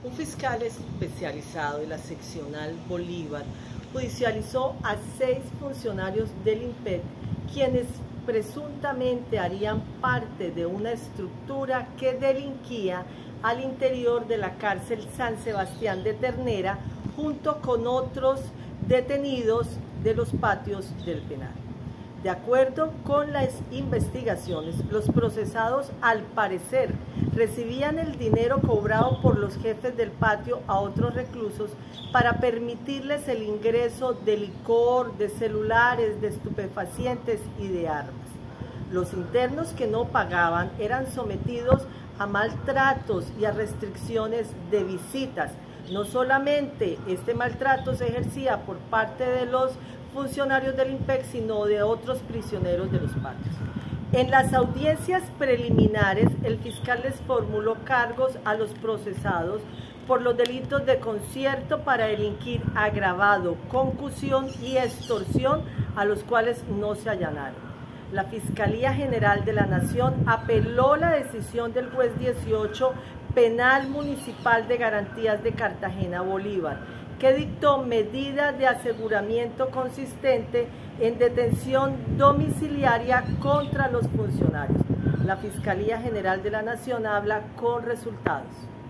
Un fiscal especializado de la seccional Bolívar judicializó a 6 funcionarios del IMPEC, quienes presuntamente harían parte de una estructura que delinquía al interior de la cárcel San Sebastián de Ternera, junto con otros detenidos de los patios del penal. De acuerdo con las investigaciones, los procesados al parecer recibían el dinero cobrado por los jefes del patio a otros reclusos para permitirles el ingreso de licor, de celulares, de estupefacientes y de armas. Los internos que no pagaban eran sometidos a maltratos y a restricciones de visitas. No solamente este maltrato se ejercía por parte de los funcionarios del IMPEC, sino de otros prisioneros de los patios. En las audiencias preliminares, el fiscal les formuló cargos a los procesados por los delitos de concierto para delinquir agravado, concusión y extorsión, a los cuales no se allanaron. La Fiscalía General de la Nación apeló la decisión del juez 18 Penal Municipal de Garantías de Cartagena Bolívar, que dictó medida de aseguramiento consistente en detención domiciliaria contra los funcionarios. La Fiscalía General de la Nación habla con resultados.